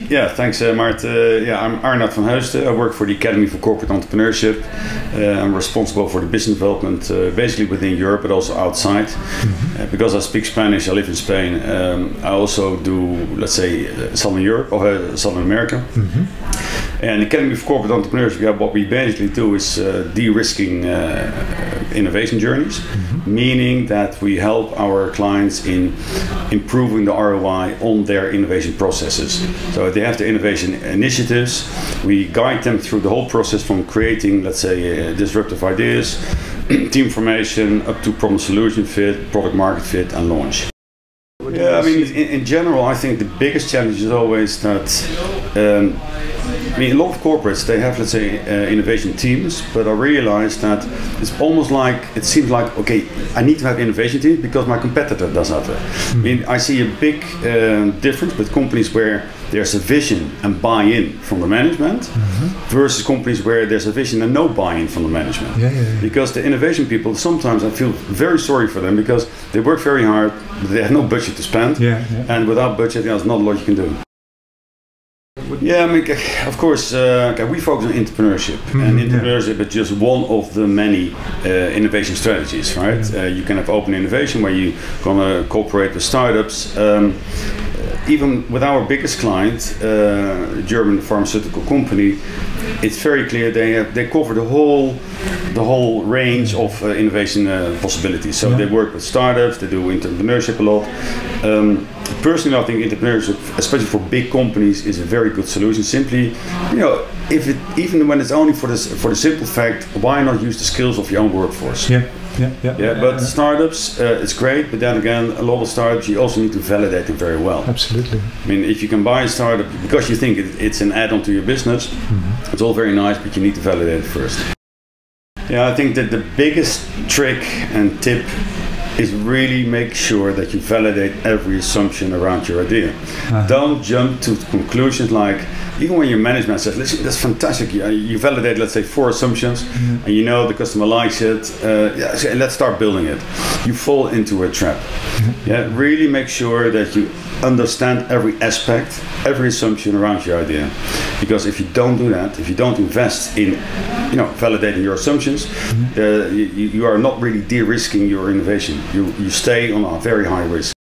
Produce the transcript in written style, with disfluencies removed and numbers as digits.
Yeah, thanks, Mart. Yeah, I'm Arnoud van Heusden. I work for the Academy for Corporate Entrepreneurship. I'm responsible for the business development, basically within Europe, but also outside. Because I speak Spanish, I live in Spain. I also do, let's say, Southern Europe or Southern America. And the Academy for Corporate Entrepreneurship, yeah, what we basically do is de-risking innovation journeys, meaning that we help our clients in improving the ROI on their innovation processes. So if they have their innovation initiatives, we guide them through the whole process from creating, let's say, disruptive ideas, team formation, up to problem solution fit, product market fit, and launch. Yeah, I mean, in general, I think the biggest challenge is always that I mean, a lot of corporates, they have, let's say, innovation teams, but I realize that it's almost like, it seems like, okay, I need to have innovation teams because my competitor does have it. I mean, I see a big difference with companies where there's a vision and buy-in from the management versus companies where there's a vision and no buy-in from the management. Because the innovation people, sometimes I feel very sorry for them because they work very hard, but they have no budget to spend, and without budget, there's not a lot you can do. Yeah, I mean, of course, we focus on entrepreneurship, and entrepreneurship is just one of the many innovation strategies, right? You can have open innovation where you're going to cooperate with startups. Even with our biggest client, German pharmaceutical company, it's very clear they cover the whole range of innovation possibilities. So they work with startups, they do entrepreneurship a lot. Personally, I think entrepreneurship, especially for big companies, is a very good solution. Simply, you know, even when it's only for the simple fact, why not use the skills of your own workforce? But startups, it's great, but then again, a lot of startups, you also need to validate them very well. Absolutely. I mean, if you can buy a startup because you think it's an add-on to your business, it's all very nice, but you need to validate it first. Yeah, I think that the biggest trick and tip is really make sure that you validate every assumption around your idea. Don't jump to conclusions like, even when your management says, listen, that's fantastic, you validate, let's say, 4 assumptions, and you know the customer likes it, so let's start building it. You fall into a trap. Really make sure that you understand every aspect, every assumption around your idea. Because if you don't do that, if you don't invest in validating your assumptions, you are not really de-risking your innovation. You stay on a very high risk.